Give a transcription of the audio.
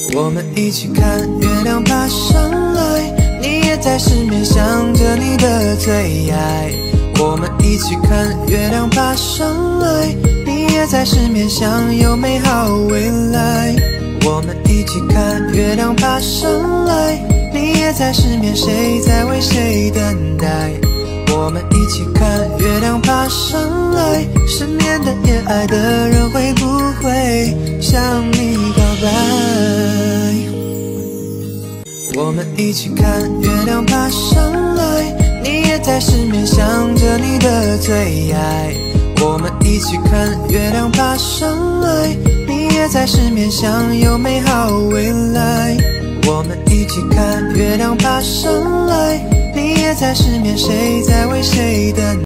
我们一起看月亮爬上来，你也在失眠想着你的最爱。我们一起看月亮爬上来，你也在失眠想有美好未来。我们一起看月亮爬上来，你也在失眠，谁在为谁等待？我们一起看月亮爬上来，失眠的也爱的人会不会向你告白？我们一起看月亮爬上来，你也在失眠想着你的最爱。我们一起看月亮爬上来，你也在失眠想有美好未来。我们一起看月亮爬上来，你也在失眠，谁在为谁等？